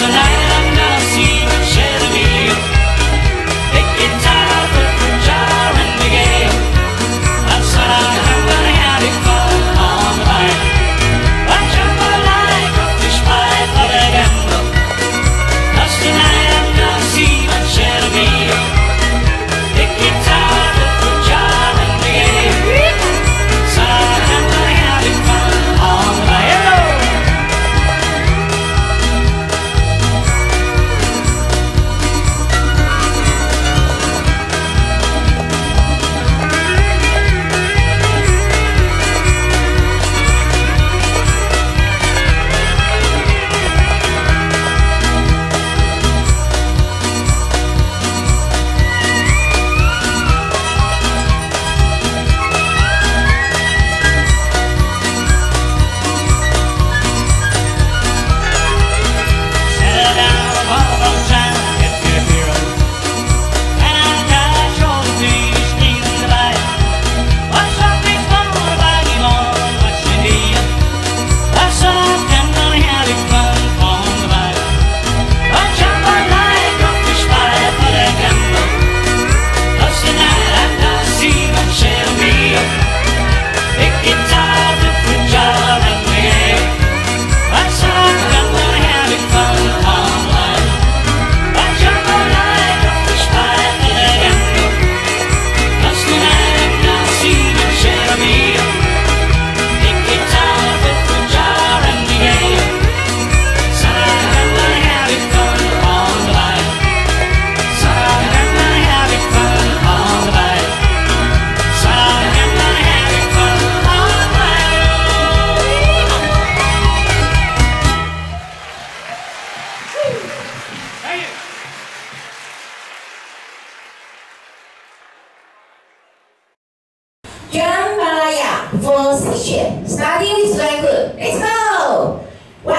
Jambalaya, 4 section. Starting with triangle. Let's go. 1,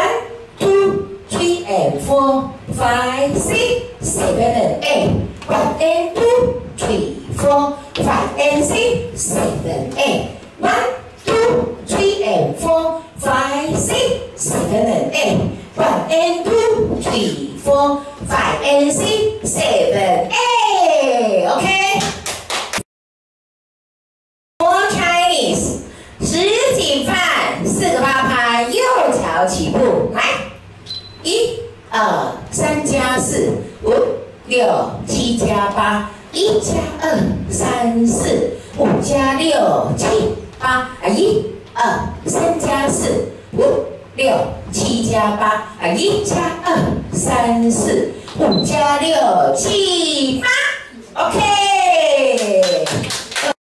2, 3, and 4, 5, 6, 7, and 8. 1 and 2, 3, 4, 5, and 6, 7, 8. 1, 2, 3, and 4, 5, 6, 7, and 8. 1 and 2, 3, 4, 5, and 6, 7, 8. Okay. For Chinese， 十井饭，4个八拍，右脚起步，来，1、2、3加4，5、6、7加8，1加2、3、4、5加6、7、8，1、2、3加4、5、6、7加8，1加2、3、4、5加6、7、8，OK。